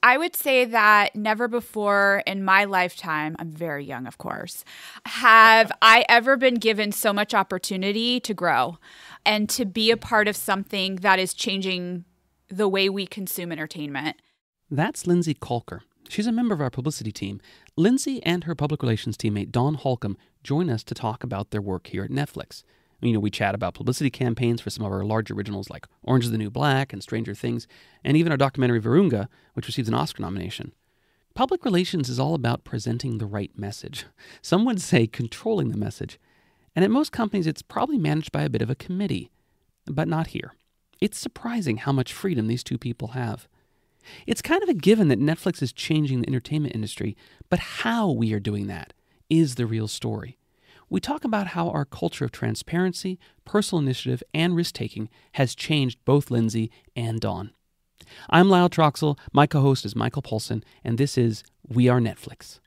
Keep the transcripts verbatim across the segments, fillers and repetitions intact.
I would say that never before in my lifetime, I'm very young, of course, have I ever been given so much opportunity to grow and to be a part of something that is changing the way we consume entertainment. That's Lindsay Colker. She's a member of our publicity team. Lindsay and her public relations teammate Dawn Halcombe join us to talk about their work here at Netflix. You know, we chat about publicity campaigns for some of our large originals like Orange is the New Black and Stranger Things, and even our documentary Virunga, which received an Oscar nomination. Public relations is all about presenting the right message. Some would say controlling the message. And at most companies, it's probably managed by a bit of a committee. But not here. It's surprising how much freedom these two people have. It's kind of a given that Netflix is changing the entertainment industry, but how we are doing that is the real story. We talk about how our culture of transparency, personal initiative, and risk-taking has changed both Lindsay and Dawn. I'm Lyle Troxell, my co-host is Michael Polson, and this is We Are Netflix.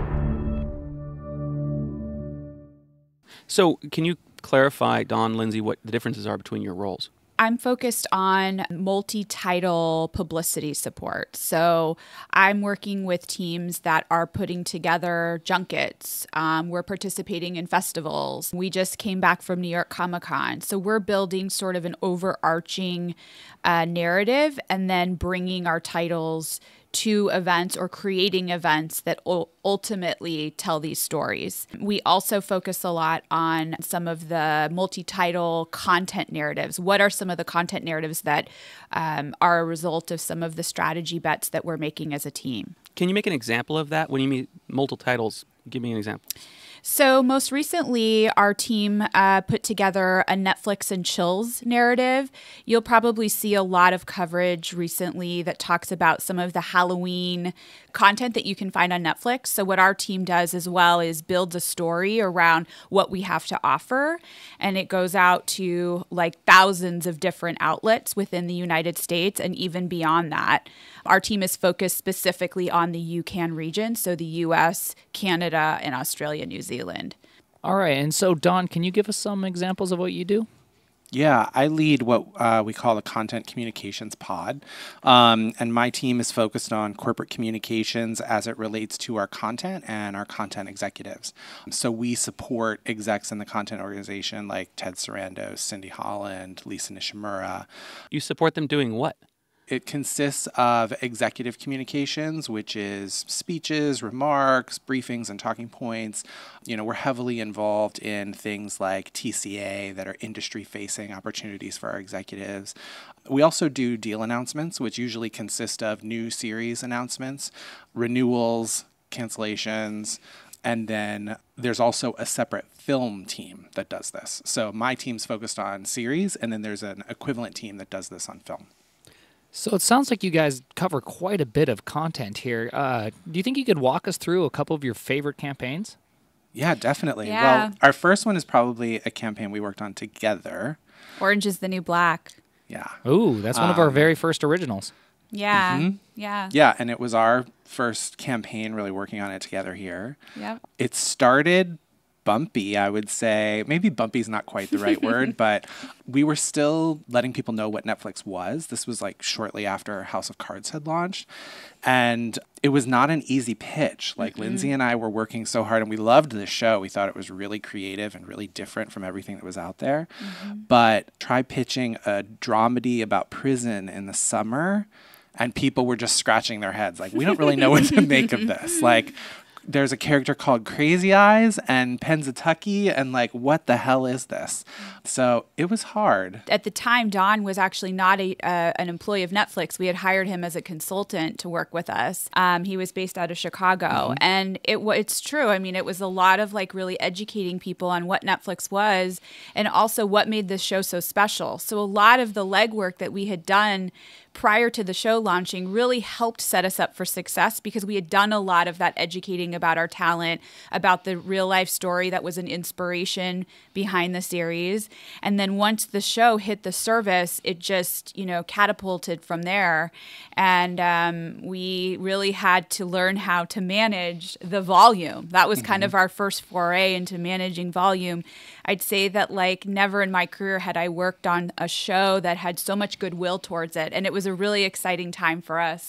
So, can you clarify, Dawn, Lindsay, what the differences are between your roles? I'm focused on multi-title publicity support. So I'm working with teams that are putting together junkets. Um, we're participating in festivals. We just came back from New York Comic Con. So we're building sort of an overarching uh, narrative and then bringing our titles to events or creating events that u- ultimately tell these stories. We also focus a lot on some of the multi-title content narratives. What are some of the content narratives that um, are a result of some of the strategy bets that we're making as a team? Can you make an example of that? When you mean multiple titles, give me an example. So most recently, our team uh, put together a Netflix and Chills narrative. You'll probably see a lot of coverage recently that talks about some of the Halloween content that you can find on Netflix. So what our team does as well is builds a story around what we have to offer. And it goes out to like thousands of different outlets within the United States and even beyond that. Our team is focused specifically on the U CAN region, so the U S, Canada, and Australia, New Zealand. All right. And so, Dawn, can you give us some examples of what you do? Yeah, I lead what uh, we call the Content Communications Pod. Um, and my team is focused on corporate communications as it relates to our content and our content executives. So we support execs in the content organization like Ted Sarandos, Cindy Holland, Lisa Nishimura. You support them doing what? It consists of executive communications, which is speeches, remarks, briefings, and talking points. You know, we're heavily involved in things like T C A that are industry-facing opportunities for our executives. We also do deal announcements, which usually consist of new series announcements, renewals, cancellations, and then there's also a separate film team that does this. So my team's focused on series, and then there's an equivalent team that does this on film. So it sounds like you guys cover quite a bit of content here. Uh, do you think you could walk us through a couple of your favorite campaigns? Yeah, definitely. Yeah. Well, our first one is probably a campaign we worked on together. Orange is the New Black. Yeah. Ooh, that's one Um, of our very first originals. Yeah. Mhm. Yeah. Yeah, and it was our first campaign really working on it together here. Yep. It started bumpy, I would say. Maybe bumpy is not quite the right word, but we were still letting people know what Netflix was. This was like shortly after House of Cards had launched. And it was not an easy pitch. Like mm-hmm. Lindsay and I were working so hard and we loved the show. We thought it was really creative and really different from everything that was out there. Mm-hmm. But try pitching a dramedy about prison in the summer and people were just scratching their heads. Like, we don't really know what to make of this. Like, there's a character called Crazy Eyes and Pennsatucky, and like, what the hell is this? So it was hard. At the time, Don was actually not a, uh, an employee of Netflix. We had hired him as a consultant to work with us. Um, he was based out of Chicago. Mm-hmm. And it it's true. I mean, it was a lot of like really educating people on what Netflix was and also what made this show so special. So a lot of the legwork that we had done prior to the show launching really helped set us up for success because we had done a lot of that educating about our talent, about the real life story that was an inspiration behind the series. And then once the show hit the service, it just, you know, catapulted from there. And um, we really had to learn how to manage the volume. That was mm-hmm. kind of our first foray into managing volume. I'd say that like never in my career had I worked on a show that had so much goodwill towards it. And it was a really exciting time for us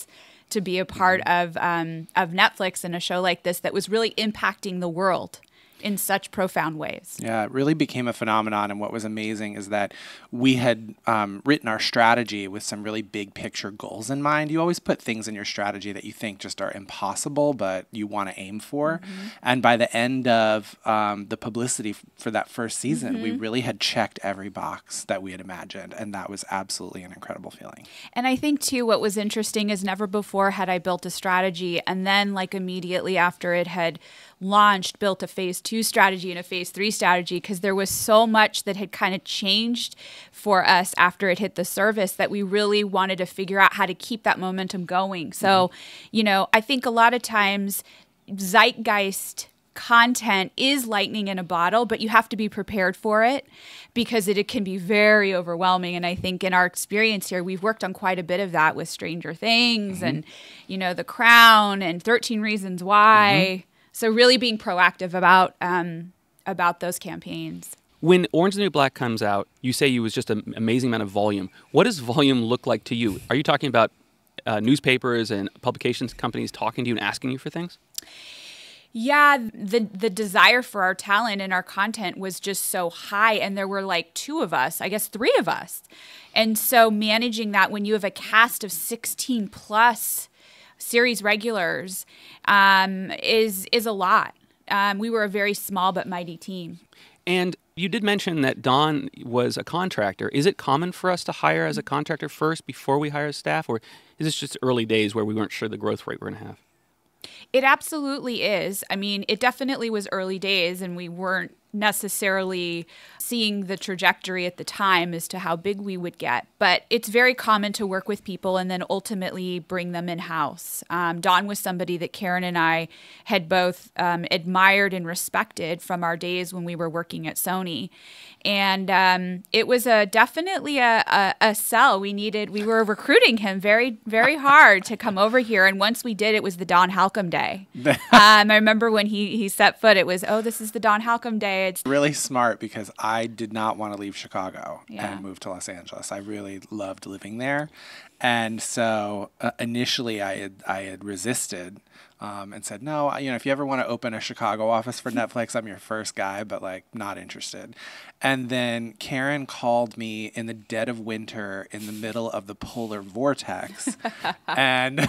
to be a part of um, of Netflix and a show like this that was really impacting the world in such profound ways. Yeah, it really became a phenomenon. And what was amazing is that we had um, written our strategy with some really big picture goals in mind. You always put things in your strategy that you think just are impossible, but you want to aim for. Mm-hmm. And by the end of um, the publicity f- for that first season, mm-hmm. we really had checked every box that we had imagined. And that was absolutely an incredible feeling. And I think, too, what was interesting is never before had I built a strategy and then, like, immediately after it had launched, built a phase two strategy and a phase three strategy, because there was so much that had kind of changed for us after it hit the service that we really wanted to figure out how to keep that momentum going. So, mm-hmm. you know, I think a lot of times zeitgeist content is lightning in a bottle, but you have to be prepared for it because it, it can be very overwhelming. And I think in our experience here, we've worked on quite a bit of that with Stranger Things mm-hmm. and, you know, The Crown and thirteen Reasons Why. Mm-hmm. So really being proactive about um, about those campaigns. When Orange is the New Black comes out, you say you was just an amazing amount of volume. What does volume look like to you? Are you talking about uh, newspapers and publications companies talking to you and asking you for things? Yeah, the the desire for our talent and our content was just so high, and there were like two of us, I guess three of us. And so managing that when you have a cast of sixteen plus series regulars um, is is a lot. Um, we were a very small but mighty team. And you did mention that Dawn was a contractor. Is it common for us to hire as a contractor first before we hire staff, or is this just early days where we weren't sure the growth rate we're going to have? It absolutely is. I mean, it definitely was early days, and we weren't necessarily seeing the trajectory at the time as to how big we would get. But it's very common to work with people and then ultimately bring them in-house. Um, Dawn was somebody that Karen and I had both um, admired and respected from our days when we were working at Sony. And um, it was a definitely a, a, a sell. We needed, we were recruiting him very, very hard to come over here. And once we did, it was the Don Halcombe day. um, I remember when he, he set foot, it was, oh, this is the Don Halcombe day. It's really smart because I did not want to leave Chicago yeah. and move to Los Angeles. I really loved living there. And so uh, initially I had, I had resisted um, and said, no, you know, if you ever want to open a Chicago office for Netflix, I'm your first guy, but like not interested. And then Karen called me in the dead of winter in the middle of the polar vortex. and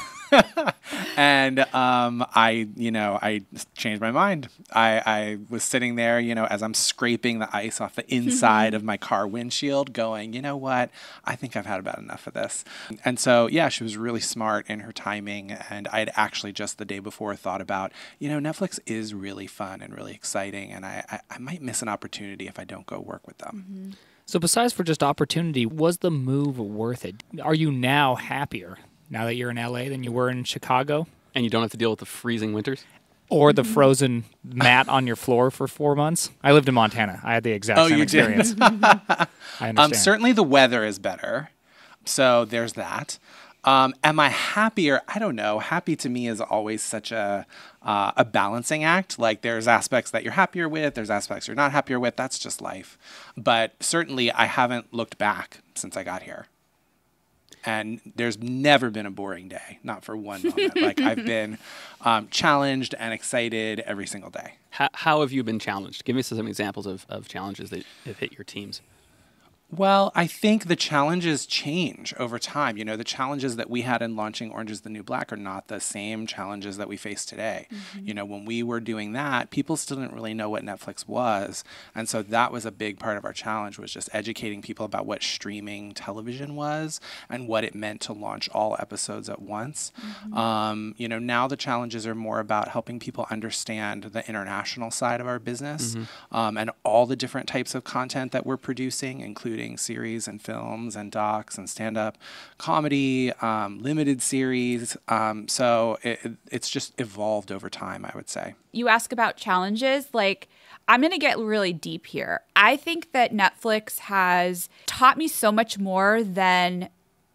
and um, I, you know, I changed my mind. I, I was sitting there, you know, as I'm scraping the ice off the inside of my car windshield going, you know what, I think I've had about enough of this. And so, yeah, she was really smart in her timing. And I had actually just the day before thought about, you know, Netflix is really fun and really exciting. And I, I, I might miss an opportunity if I don't go work with them. Mm-hmm. So besides for just opportunity, was the move worth it? Are you now happier now that you're in L A than you were in Chicago? And you don't have to deal with the freezing winters? Or the frozen mat on your floor for four months? I lived in Montana. I had the exact oh, same you experience. Did? I understand. Um, certainly the weather is better. So there's that. Um, am I happier? I don't know. Happy to me is always such a uh, a balancing act. Like there's aspects that you're happier with. There's aspects you're not happier with. That's just life. But certainly I haven't looked back since I got here. And there's never been a boring day, not for one moment. Like I've been um, challenged and excited every single day. How, how have you been challenged? Give me some examples of, of challenges that have hit your teams. Well, I think the challenges change over time. You know, the challenges that we had in launching Orange is the New Black are not the same challenges that we face today. Mm-hmm. You know, when we were doing that, people still didn't really know what Netflix was. And so that was a big part of our challenge, was just educating people about what streaming television was and what it meant to launch all episodes at once. Mm-hmm. Um, you know, now the challenges are more about helping people understand the international side of our business mm-hmm. um, and all the different types of content that we're producing, including series and films and docs and stand-up comedy, um, limited series. Um, so it, it's just evolved over time, I would say. You ask about challenges, like I'm going to get really deep here. I think that Netflix has taught me so much more than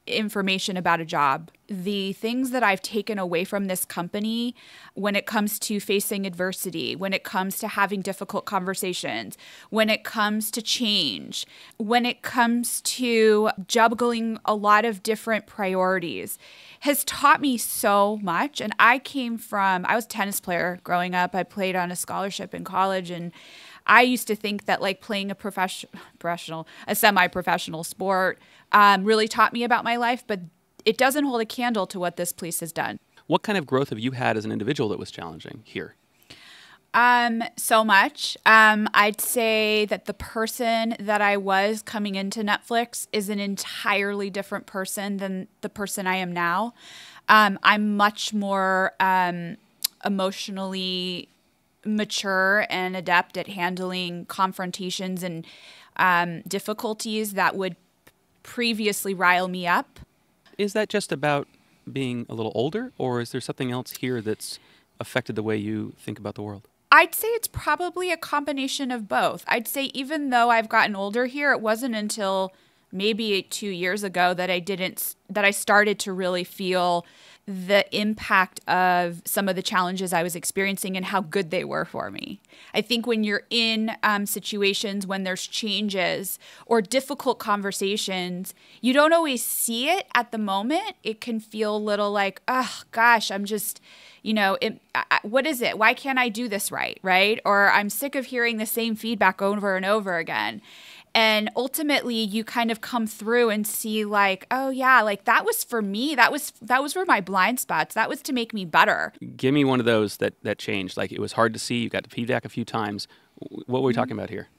information about a job. The things that I've taken away from this company when it comes to facing adversity, when it comes to having difficult conversations, when it comes to change, when it comes to juggling a lot of different priorities, has taught me so much. And I came from, I was a tennis player growing up. I played on a scholarship in college, and I used to think that like playing a profession, professional, a semi-professional sport um, really taught me about my life, but it doesn't hold a candle to what this place has done. What kind of growth have you had as an individual that was challenging here? Um, so much. Um, I'd say that the person that I was coming into Netflix is an entirely different person than the person I am now. Um, I'm much more um, emotionally mature and adept at handling confrontations and um, difficulties that would previously rile me up. Is that just about being a little older, or is there something else here that's affected the way you think about the world? I'd say it's probably a combination of both. I'd say even though I've gotten older here, it wasn't until maybe two years ago that I didn't, that I started to really feel the impact of some of the challenges I was experiencing and how good they were for me. I think when you're in um, situations when there's changes or difficult conversations, you don't always see it at the moment. It can feel a little like, oh gosh, I'm just, you know, it, I, what is it? Why can't I do this right? Right? Or I'm sick of hearing the same feedback over and over again. And ultimately, you kind of come through and see like, oh yeah, like that was for me. That was that was for my blind spots. That was to make me better. Give me one of those that, that changed. Like it was hard to see. You got the feedback a few times. What were we talking about here?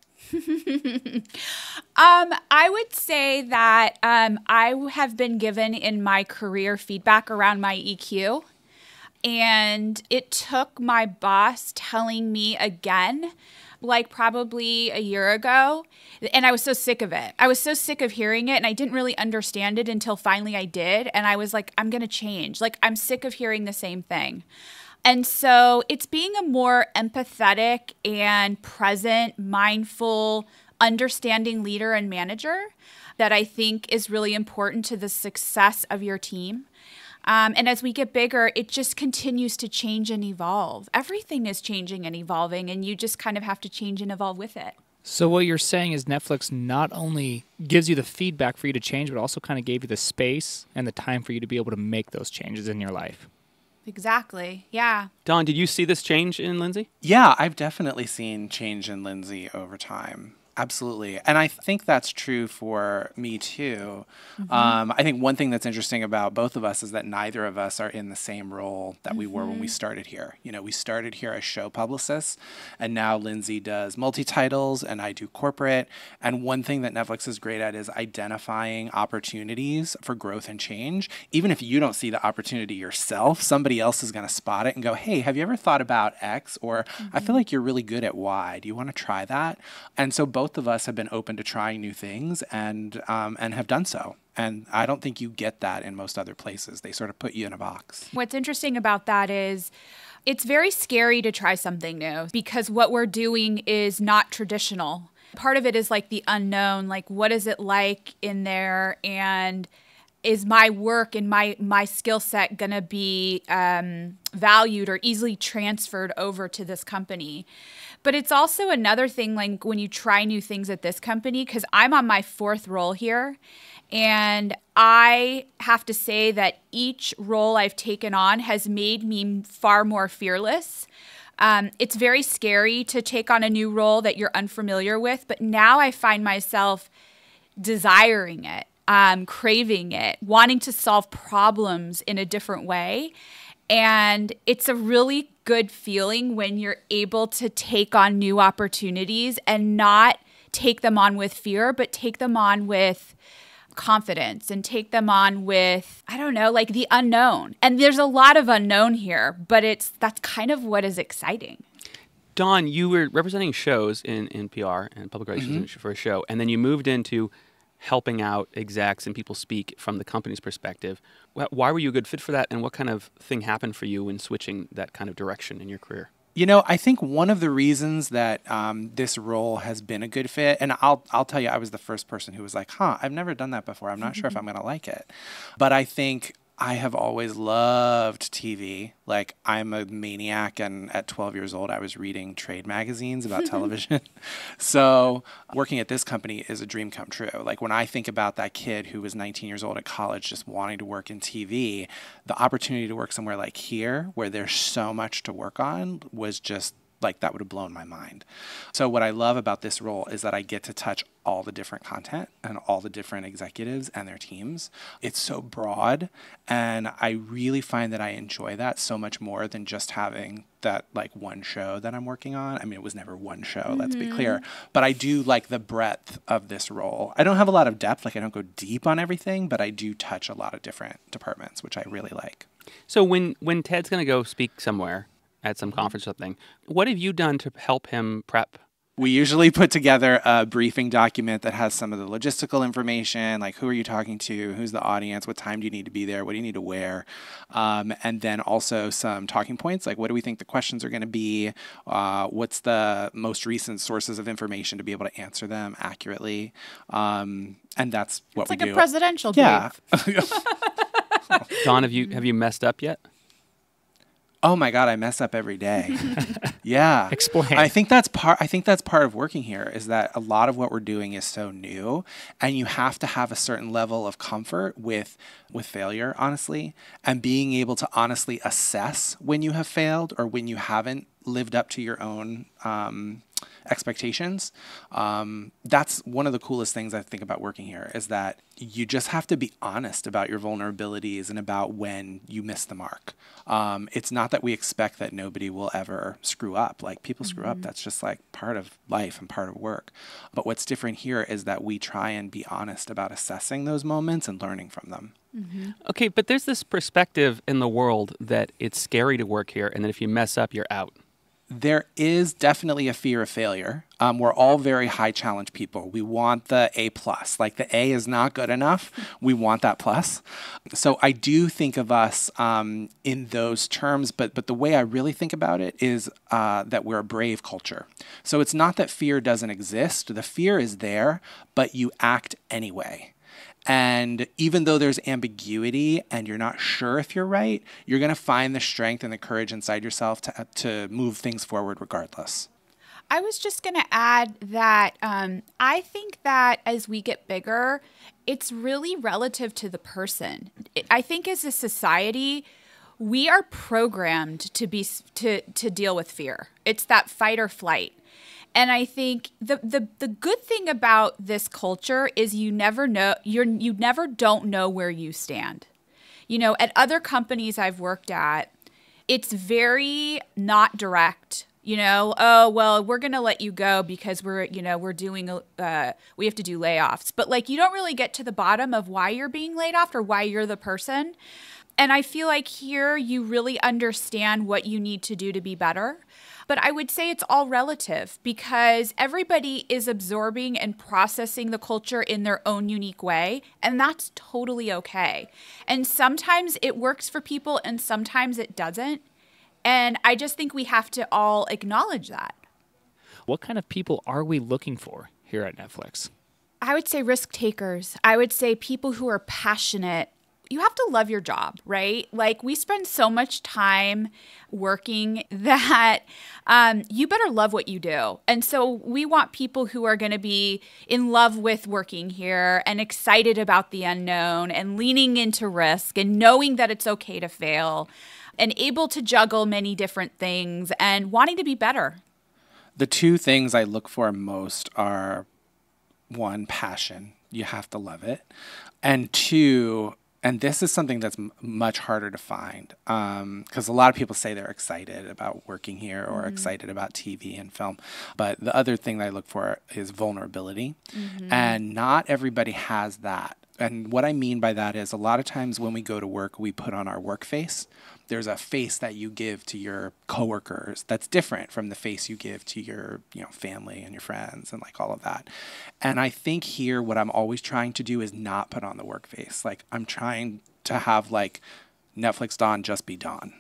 um, I would say that um, I have been given in my career feedback around my E Q. And it took my boss telling me again, like probably a year ago, and I was so sick of it. I was so sick of hearing it, and I didn't really understand it until finally I did. And I was like, I'm going to change. Like, I'm sick of hearing the same thing. And so it's being a more empathetic and present, mindful, understanding leader and manager that I think is really important to the success of your team. Um, and as we get bigger, it just continues to change and evolve. Everything is changing and evolving, and you just kind of have to change and evolve with it. So what you're saying is Netflix not only gives you the feedback for you to change, but also kind of gave you the space and the time for you to be able to make those changes in your life. Exactly. Yeah. Don, did you see this change in Lindsay? Yeah, I've definitely seen change in Lindsay over time. Absolutely. And I think that's true for me too. Mm-hmm. Um, I think one thing that's interesting about both of us is that neither of us are in the same role that mm-hmm. we were when we started here. You know, we started here as show publicists, and now Lindsay does multi-titles and I do corporate. And one thing that Netflix is great at is identifying opportunities for growth and change. Even if you don't see the opportunity yourself, somebody else is going to spot it and go, hey, have you ever thought about X? Or mm-hmm. I feel like you're really good at Y. Do you want to try that? And so both Both of us have been open to trying new things and um, and have done so. And I don't think you get that in most other places. They sort of put you in a box. What's interesting about that is it's very scary to try something new because what we're doing is not traditional. Part of it is like the unknown, like what is it like in there, and is my work and my my skill set going to be um, valued or easily transferred over to this company? But it's also another thing, like when you try new things at this company, because I'm on my fourth role here, and I have to say that each role I've taken on has made me far more fearless. Um, it's very scary to take on a new role that you're unfamiliar with, but now I find myself desiring it, um, craving it, wanting to solve problems in a different way. And it's a really good feeling when you're able to take on new opportunities and not take them on with fear, but take them on with confidence and take them on with, I don't know, like the unknown. And there's a lot of unknown here, but it's that's kind of what is exciting. Don, you were representing shows in, in P R and public relations mm-hmm. for a show, and then you moved into helping out execs and people speak from the company's perspective. Why were you a good fit for that, and what kind of thing happened for you in switching that kind of direction in your career? You know, I think one of the reasons that um, this role has been a good fit, and I'll I'll tell you, I was the first person who was like, huh, I've never done that before. I'm not sure if I'm going to like it. But I think I have always loved T V. Like, I'm a maniac, and at twelve years old, I was reading trade magazines about television. So working at this company is a dream come true. Like, when I think about that kid who was nineteen years old at college just wanting to work in T V, the opportunity to work somewhere like here, where there's so much to work on, was just like, that would have blown my mind. So what I love about this role is that I get to touch all the different content and all the different executives and their teams. It's so broad, and I really find that I enjoy that so much more than just having that like one show that I'm working on. I mean, it was never one show, mm-hmm. let's be clear, but I do like the breadth of this role. I don't have a lot of depth, like I don't go deep on everything, but I do touch a lot of different departments, which I really like. So when, when Ted's going to go speak somewhere, at some conference or something, what have you done to help him prep? We usually put together a briefing document that has some of the logistical information, like who are you talking to, who's the audience, what time do you need to be there, what do you need to wear, um, and then also some talking points, like what do we think the questions are going to be, uh, what's the most recent sources of information to be able to answer them accurately, um, and that's what it's we like do. It's like a presidential brief. Yeah. Dawn, have you have you messed up yet? Oh my God, I mess up every day. Yeah. Explain. I think that's part I think that's part of working here, is that a lot of what we're doing is so new, and you have to have a certain level of comfort with with failure, honestly, and being able to honestly assess when you have failed or when you haven't lived up to your own um, expectations. Um, that's one of the coolest things I think about working here, is that you just have to be honest about your vulnerabilities and about when you miss the mark. Um, it's not that we expect that nobody will ever screw up. Like, people mm-hmm. screw up. That's just like part of life and part of work. But what's different here is that we try and be honest about assessing those moments and learning from them. Mm-hmm. Okay, but there's this perspective in the world that it's scary to work here, and that if you mess up, you're out. There is definitely a fear of failure. Um, we're all very high challenge people. We want the A plus. Like, the A is not good enough. We want that plus. So I do think of us um, in those terms, but but the way I really think about it is uh, that we're a brave culture. So it's not that fear doesn't exist. The fear is there, but you act anyway. And even though there's ambiguity and you're not sure if you're right, you're going to find the strength and the courage inside yourself to to move things forward regardless. I was just going to add that um, I think that as we get bigger, it's really relative to the person. I think as a society, we are programmed to be to to deal with fear. It's that fight or flight. And I think the, the the good thing about this culture is you never know you're you never don't know where you stand. You know, at other companies I've worked at, it's very not direct. You know, oh well, we're gonna let you go because we're you know we're doing uh, we have to do layoffs. But like, you don't really get to the bottom of why you're being laid off or why you're the person. And I feel like here you really understand what you need to do to be better. But I would say it's all relative, because everybody is absorbing and processing the culture in their own unique way, and that's totally okay. And sometimes it works for people and sometimes it doesn't. And I just think we have to all acknowledge that. What kind of people are we looking for here at Netflix? I would say risk takers. I would say people who are passionate. You have to love your job, right? Like, we spend so much time working that um, you better love what you do. And so we want people who are going to be in love with working here and excited about the unknown and leaning into risk and knowing that it's okay to fail and able to juggle many different things and wanting to be better. The two things I look for most are, one, passion. You have to love it. And two, and this is something that's m- much harder to find, because um, a lot of people say they're excited about working here or mm-hmm. excited about T V and film. But the other thing that I look for is vulnerability. Mm-hmm. And not everybody has that. And what I mean by that is, a lot of times when we go to work, we put on our work face. There's a face that you give to your coworkers that's different from the face you give to your, you know, family and your friends and like all of that. And I think here what I'm always trying to do is not put on the work face. Like, I'm trying to have like Netflix Dawn just be Dawn.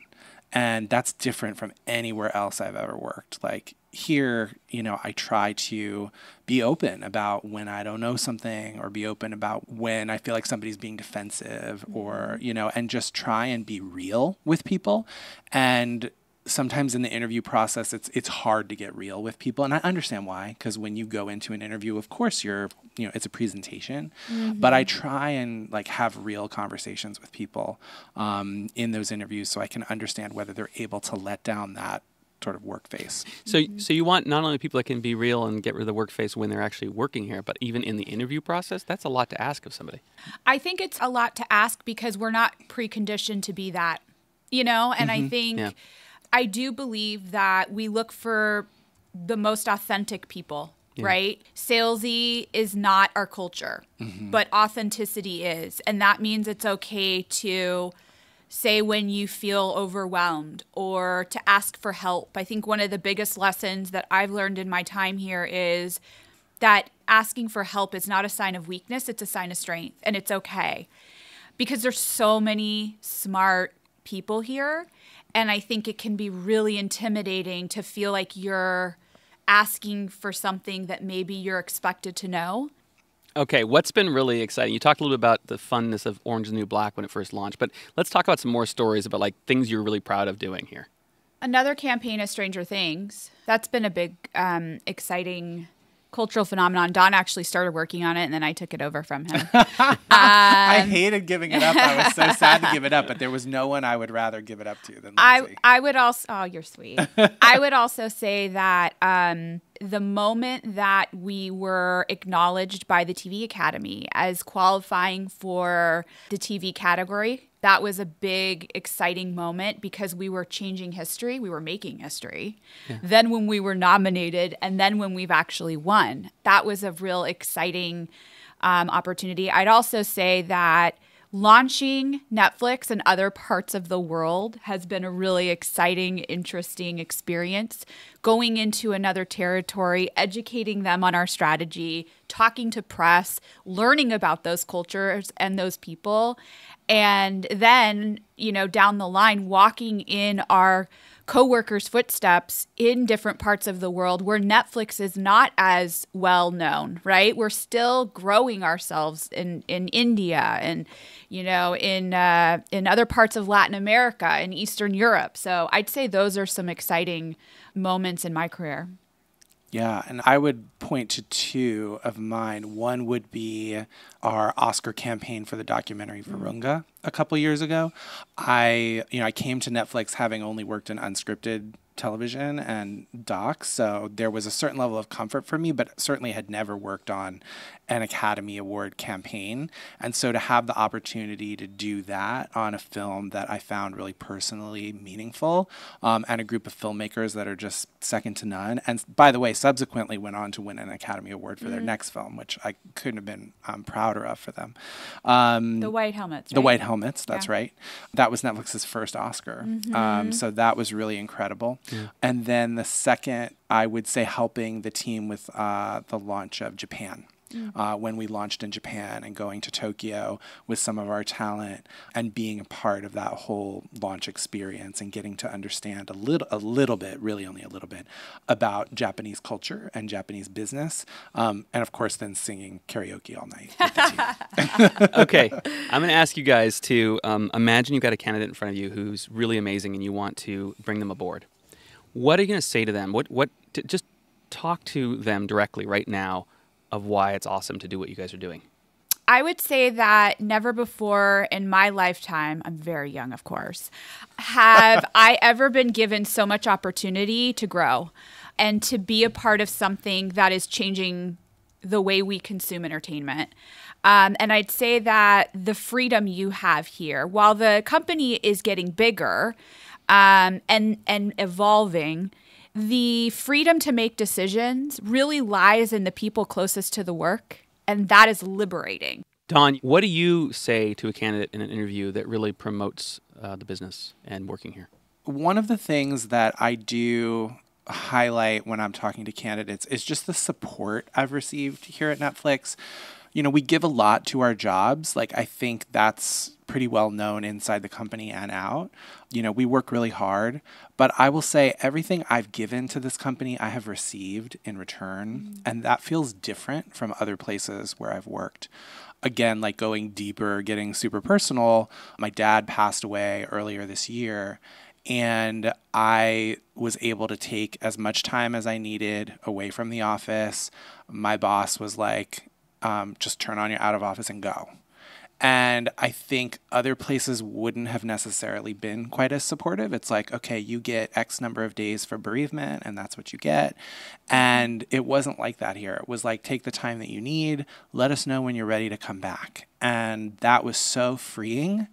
And that's different from anywhere else I've ever worked. Like here, you know, I try to be open about when I don't know something, or be open about when I feel like somebody's being defensive, or, you know, and just try and be real with people. And sometimes in the interview process, it's it's hard to get real with people. And I understand why, because when you go into an interview, of course, you're, you know, it's a presentation. Mm-hmm. But I try and like have real conversations with people um, in those interviews, so I can understand whether they're able to let down that sort of work face. So so you want not only people that can be real and get rid of the work face when they're actually working here, but even in the interview process? That's a lot to ask of somebody. I think it's a lot to ask because we're not preconditioned to be that, you know? And mm-hmm. I think... Yeah. I do believe that we look for the most authentic people, yeah. right? Salesy is not our culture, mm-hmm. but authenticity is. And that means it's okay to say when you feel overwhelmed or to ask for help. I think one of the biggest lessons that I've learned in my time here is that asking for help is not a sign of weakness, it's a sign of strength, and it's okay. Because there's so many smart people here. And I think it can be really intimidating to feel like you're asking for something that maybe you're expected to know. Okay, what's been really exciting? You talked a little bit about the funness of Orange is the New Black when it first launched, but let's talk about some more stories about like things you're really proud of doing here. Another campaign is Stranger Things. That's been a big, um, exciting cultural phenomenon. Don actually started working on it, and then I took it over from him. um, I hated giving it up. I was so sad to give it up, but there was no one I would rather give it up to than Lindsay. I, I would also, oh, you're sweet. I would also say that um, the moment that we were acknowledged by the T V Academy as qualifying for the T V category, that was a big, exciting moment because we were changing history. We were making history. Yeah. Then when we were nominated, and then when we've actually won, that was a real exciting um, opportunity. I'd also say that launching Netflix in other parts of the world has been a really exciting, interesting experience. Going into another territory, educating them on our strategy, talking to press, learning about those cultures and those people. And then, you know, down the line, walking in our coworkers' footsteps in different parts of the world where Netflix is not as well known, right? We're still growing ourselves in, in India and, you know, in uh, in other parts of Latin America and Eastern Europe. So I'd say those are some exciting moments in my career. Yeah, and I would point to two of mine. One would be our Oscar campaign for the documentary Virunga a couple years ago. I, you know, I came to Netflix having only worked in unscripted television and docs, so there was a certain level of comfort for me, but certainly had never worked on an Academy Award campaign. And so to have the opportunity to do that on a film that I found really personally meaningful, um, and a group of filmmakers that are just second to none, and by the way, subsequently went on to win an Academy Award for mm-hmm. their next film, which I couldn't have been um, prouder of for them. Um, the White Helmets, right? The White Helmets, that's yeah. right. That was Netflix's first Oscar. Mm-hmm. Um, so that was really incredible. Yeah. And then the second, I would say helping the team with uh, the launch of Japan. Mm-hmm. Uh, when we launched in Japan and going to Tokyo with some of our talent and being a part of that whole launch experience and getting to understand a little, a little bit, really only a little bit, about Japanese culture and Japanese business. Um, and of course, then singing karaoke all night with the team. Okay, I'm going to ask you guys to um, imagine you've got a candidate in front of you who's really amazing and you want to bring them aboard. What are you going to say to them? What, what, to just talk to them directly right now of why it's awesome to do what you guys are doing. I would say that never before in my lifetime, I'm very young, of course, have I ever been given so much opportunity to grow and to be a part of something that is changing the way we consume entertainment. Um, and I'd say that the freedom you have here, while the company is getting bigger um, and and evolving, the freedom to make decisions really lies in the people closest to the work, and that is liberating. Don, what do you say to a candidate in an interview that really promotes uh, the business and working here? One of the things that I do highlight when I'm talking to candidates is just the support I've received here at Netflix. you know, we give a lot to our jobs. Like, I think that's pretty well known inside the company and out. You know, we work really hard, but I will say everything I've given to this company, I have received in return. Mm-hmm. And that feels different from other places where I've worked. Again, like going deeper, getting super personal, my dad passed away earlier this year, and I was able to take as much time as I needed away from the office. My boss was like, um, just turn on your out of office and go. And I think other places wouldn't have necessarily been quite as supportive. It's like, okay, you get X number of days for bereavement, and that's what you get. And it wasn't like that here. It was like, take the time that you need. Let us know when you're ready to come back. And that was so freeing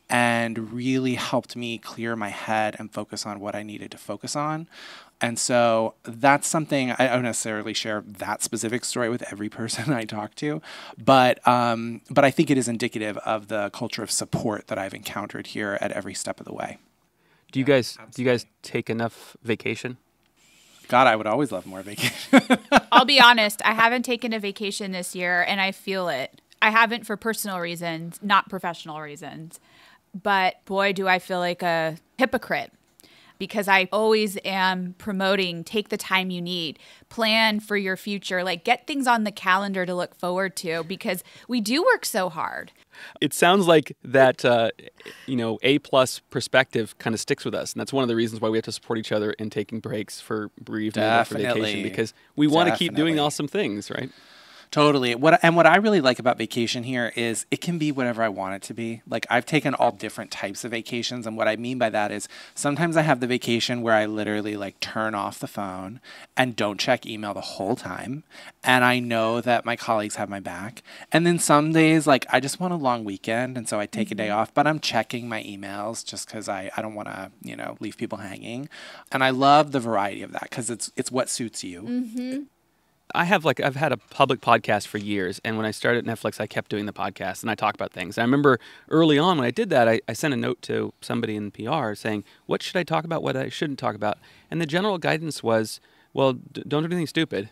and really helped me clear my head and focus on what I needed to focus on. And so that's something, I don't necessarily share that specific story with every person I talk to, but um, but I think it is indicative of the culture of support that I've encountered here at every step of the way. Do you guys do you guys take enough vacation? God, I would always love more vacation. I'll be honest, I haven't taken a vacation this year, and I feel it. I haven't for personal reasons, not professional reasons. But boy, do I feel like a hypocrite. Because I always am promoting, take the time you need, plan for your future, like get things on the calendar to look forward to, because we do work so hard. It sounds like that, uh, you know, A-plus perspective kind of sticks with us. And that's one of the reasons why we have to support each other in taking breaks for bereavement or for vacation, because we want to keep doing awesome things, right? Totally. What and what I really like about vacation here is it can be whatever I want it to be. Like, I've taken all different types of vacations, and what I mean by that is sometimes I have the vacation where I literally like turn off the phone and don't check email the whole time, and I know that my colleagues have my back. And then some days, like, I just want a long weekend, and so I take mm-hmm. a day off, but I'm checking my emails just because I, I don't want to, you know, leave people hanging. And I love the variety of that because it's it's what suits you. Mm-hmm. I have like I've had a public podcast for years, and when I started Netflix, I kept doing the podcast, and I talk about things. And I remember early on when I did that, I, I sent a note to somebody in P R saying, "What should I talk about? What I shouldn't talk about?" And the general guidance was, "Well, d- don't do anything stupid,"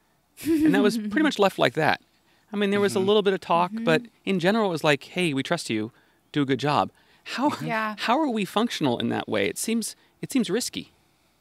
and that was pretty much left like that. I mean, there was mm-hmm. a little bit of talk, mm-hmm. but in general, it was like, "Hey, we trust you. Do a good job." How yeah. how are we functional in that way? It seems it seems risky.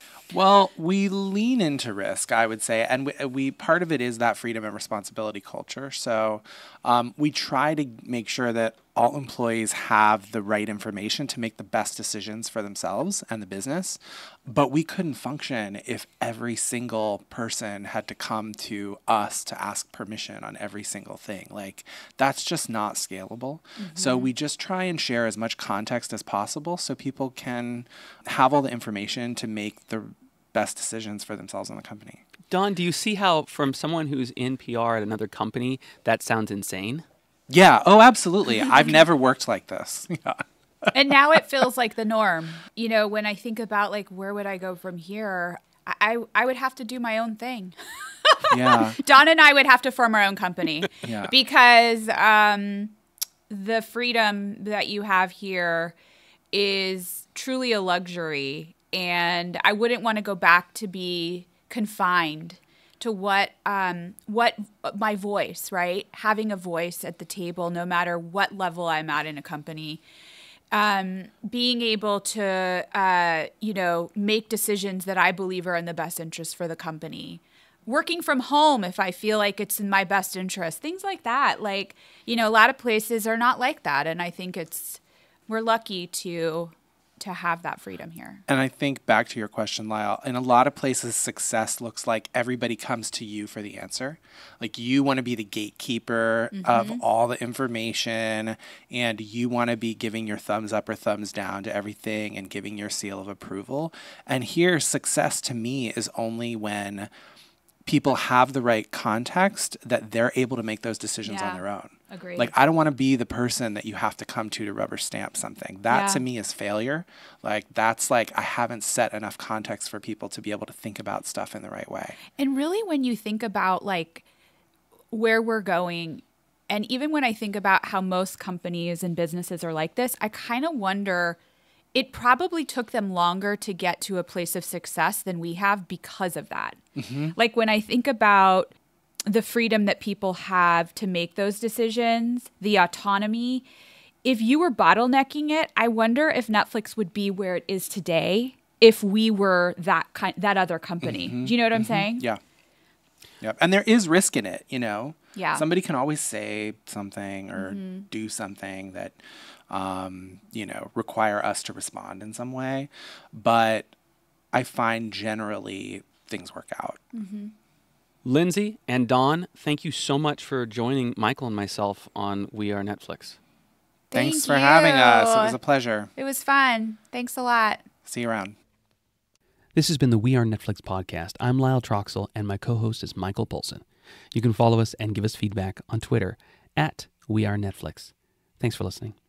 Well, we lean into risk, I would say, and we, we part of it is that freedom and responsibility culture. So um, we try to make sure that all employees have the right information to make the best decisions for themselves and the business. But we couldn't function if every single person had to come to us to ask permission on every single thing. Like, that's just not scalable. Mm-hmm. So we just try and share as much context as possible so people can have all the information to make the best decisions for themselves and the company. Don, do you see how, from someone who's in P R at another company, that sounds insane? Yeah. Oh, absolutely. I've never worked like this. Yeah. And now it feels like the norm. You know, when I think about like, where would I go from here? I, I would have to do my own thing. Yeah. Don and I would have to form our own company. Yeah. Because um, the freedom that you have here is truly a luxury. And I wouldn't want to go back to be confined to what um, what my voice, right? Having a voice at the table, no matter what level I'm at in a company. Um, being able to, uh, you know, make decisions that I believe are in the best interest for the company. Working from home if I feel like it's in my best interest. Things like that. Like, you know, a lot of places are not like that. And I think it's, we're lucky to... to have that freedom here. And I think back to your question, Lyle, in a lot of places, success looks like everybody comes to you for the answer. Like, you want to be the gatekeeper mm-hmm. of all the information, and you want to be giving your thumbs up or thumbs down to everything and giving your seal of approval. And here, success to me is only when people have the right context that they're able to make those decisions yeah. on their own. Agreed. Like, I don't want to be the person that you have to come to to rubber stamp something. That yeah. to me is failure. Like, that's like, I haven't set enough context for people to be able to think about stuff in the right way. And really, when you think about like where we're going, and even when I think about how most companies and businesses are like this, I kind of wonder, it probably took them longer to get to a place of success than we have because of that. Mm-hmm. Like, when I think about the freedom that people have to make those decisions, the autonomy. If you were bottlenecking it, I wonder if Netflix would be where it is today if we were that kind, that other company. Mm-hmm. Do you know what I'm Mm-hmm. saying? Yeah. Yep. And there is risk in it, you know? Yeah. Somebody can always say something or Mm-hmm. do something that, um, you know, require us to respond in some way. But I find generally things work out. Mm-hmm. Lindsay and Dawn, thank you so much for joining Michael and myself on We Are Netflix. Thanks Thank for having us. It you. was a pleasure. It was fun. Thanks a lot. See you around. This has been the We Are Netflix podcast. I'm Lyle Troxel, and my co-host is Michael Polson. You can follow us and give us feedback on Twitter at We Are Netflix. Thanks for listening.